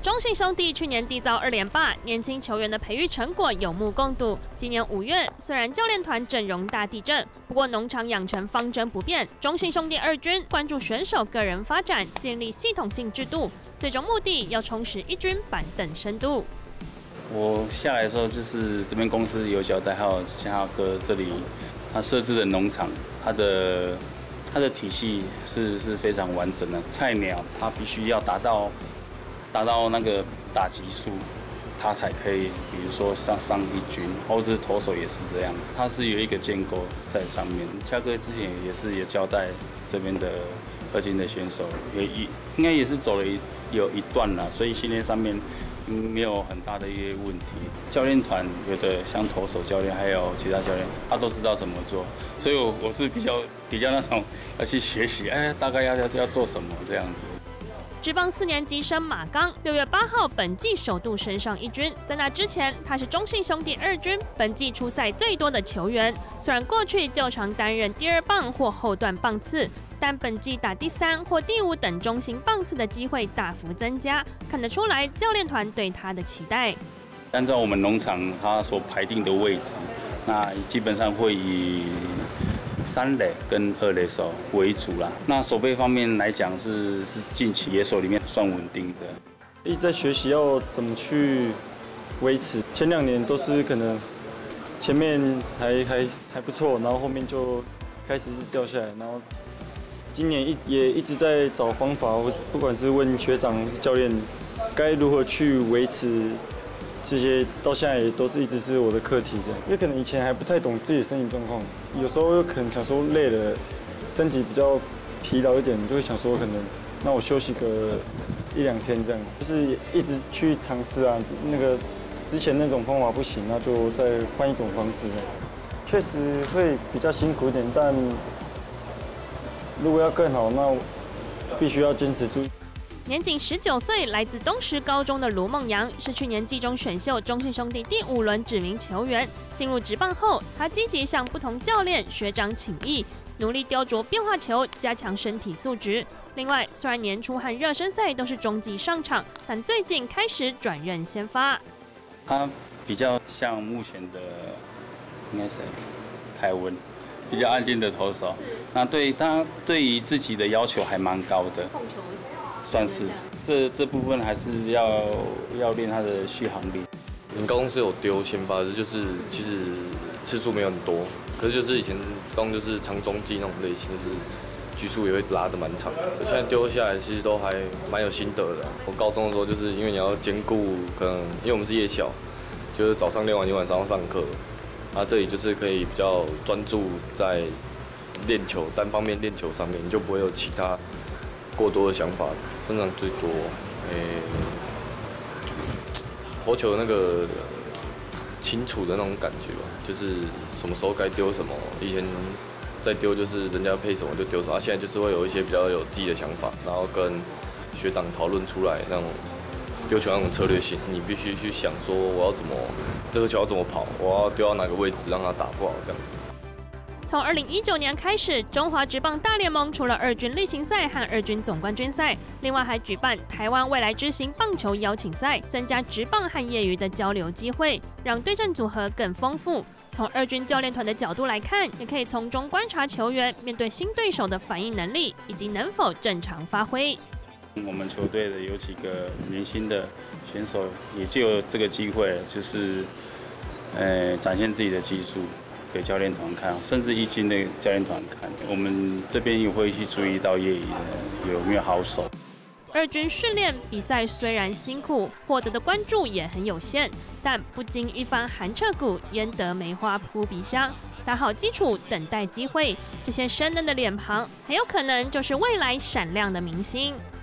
中信兄弟去年缔造2连霸，年轻球员的培育成果有目共睹。今年5月，虽然教练团阵容大地震，不过农场养成方针不变。中信兄弟二军关注选手个人发展，建立系统性制度，最终目的要充实一军板凳深度。 我下来的时候，就是这边公司有交代，还有嘉豪哥这里他设置的农场，它的体系是非常完整的。菜鸟他必须要达到那个打击数，他才可以，比如说上一军，或是投手也是这样子，他是有一个建构在上面。嘉哥之前也交代这边的二军的选手，应该也是走了有一段了，所以训练上面没有很大的一些问题。教练团有的像投手教练，还有其他教练，他都知道怎么做，所以我是比较那种要去学习，大概要做什么这样子。 职棒4年级生马刚6月8号本季首度升上一军，在那之前，他是中信兄弟二军本季出赛最多的球员。虽然过去就常担任第2棒或后段棒次，但本季打第3或第5等中型棒次的机会大幅增加，看得出来教练团对他的期待。 按照我们农场他所排定的位置，那基本上会以3垒跟2垒手为主啦。那守备方面来讲是近期野手里面算稳定的。 一直在学习要怎么去维持，前2年都是可能前面还不错，然后后面就开始一直掉下来，然后今年也一直在找方法，或是不管是问学长或是教练，该如何去维持。这些到现在也都是一直是我的课题，这样，因为可能以前还不太懂自己的身体状况，有时候可能想说累了，身体比较疲劳一点，就会想说可能那我休息个1、2天这样，就是一直去尝试啊，那个之前那种方法不行，那就再换一种方式这样，确实会比较辛苦一点，但如果要更好，那必须要坚持住。 年仅19岁，来自东石高中的卢梦阳是去年季中选秀中信兄弟第5轮指名球员。进入职棒后，他积极向不同教练、学长请益，努力雕琢变化球，加强身体素质。另外，虽然年初和热身赛都是中继上场，但最近开始转任先发。 他比较像目前的应该是凯文，比较安静的投手。那他对于自己的要求还蛮高的。算是这部分还是要练他的续航力。 我们高中是有丢先发的，就是其实次数没有很多，可是就是以前高中就是长中继那种类型，就是局数也会拉得蛮长的。现在丢下来其实都还蛮有心得的。我高中的时候就是因为你要兼顾，可能因为我们是夜校，就是早上练完，你晚上要上课，这里就是可以比较专注在练球单方面练球上面，你就不会有其他过多的想法。身上最多，投球的那个清楚的那种感觉吧，就是什么时候该丢什么。以前在丢就是人家配什么就丢什么，现在就是会有一些比较有自己的想法，然后跟学长讨论出来那种丢球那种策略性。你必须去想说我要怎么这个球要怎么跑，我要丢到哪个位置让它打不好这样子。 从2019年开始，中华职棒大联盟除了2军例行赛和2军总冠军赛，另外还举办台湾未来之星棒球邀请赛，增加职棒和业余的交流机会，让对战组合更丰富。从2军教练团的角度来看，也可以从中观察球员面对新对手的反应能力，以及能否正常发挥。 我们球队的有几个年轻的选手，也就有这个机会，就是展现自己的技术。给教练团看，甚至一军的教练团看，我们这边也会去注意到业余的有没有好手。 2军训练比赛虽然辛苦，获得的关注也很有限，但不经一番寒彻骨，焉得梅花扑鼻香？打好基础，等待机会，这些生嫩的脸庞，很有可能就是未来闪亮的明星。